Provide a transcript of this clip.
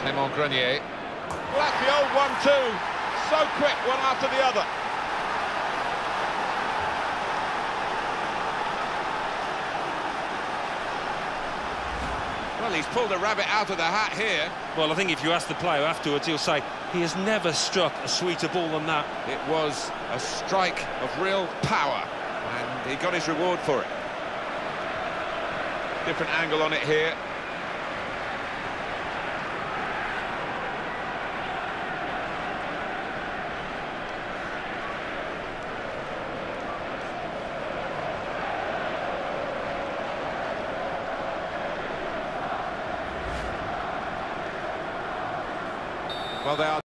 Name on Grenier. Well, that's the old 1-2. So quick, one after the other. Well, he's pulled a rabbit out of the hat here. Well, I think if you ask the player afterwards, he'll say he has never struck a sweeter ball than that. It was a strike of real power, and he got his reward for it. Different angle on it here. Well, they are